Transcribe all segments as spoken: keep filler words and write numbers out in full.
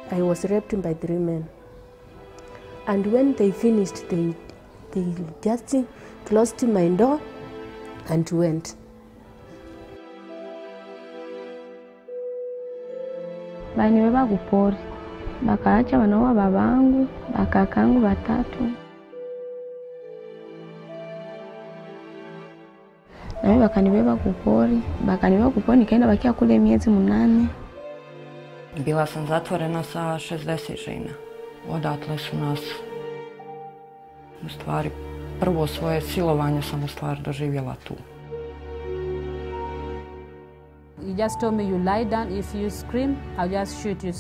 I was raped by three men. And when they finished, they, they just closed my door and went. Banibeba kupori, bakaacha wanaua babangu, bakakangu batatu. Na mimi bakanibeba kupori, bakanibeba kupori nikaenda bakia kule miezi munane. Bila sam zatvorena sa šezdeset žena. Odatle su nas, u stvari, prvo svoje silovanje sam u stvari doživjela tu. You just told me you lie down, if you scream, I'll just shoot you.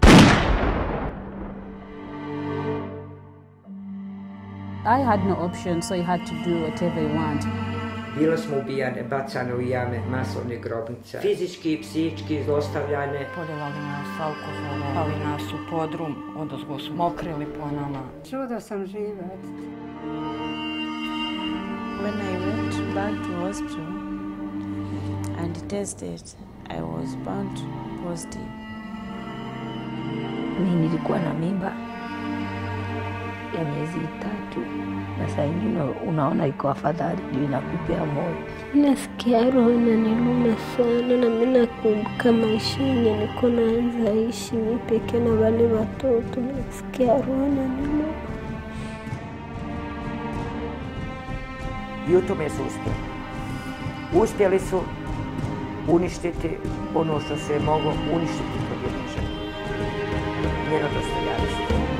I had no option, so you had to do whatever you want. Bile smo ubijane, bacane u jame, masovne grobnice. Fizički i psihički zlostavljane. Poljevali nas alkoholom, pali nas u podrum, odozgo su mokrili po nama. Čudo sam živa. When I went back to hospital and tested, I was found positive. Mimi nilikuwa na mimba ya miezi tatu. Na saa ingine unaona iko afadhali juu inakupea moyo. Nasikia roho inaniuma sana na mimi nakumbuka maisha yenye niko naanza ishi mimi pekee na wale watoto. Nasikia roho inaniuma. I u tome su uspjeli. Uspjeli su uništiti ono što se je moglo uništiti kod jedne žene. Njeno dostojanstvo.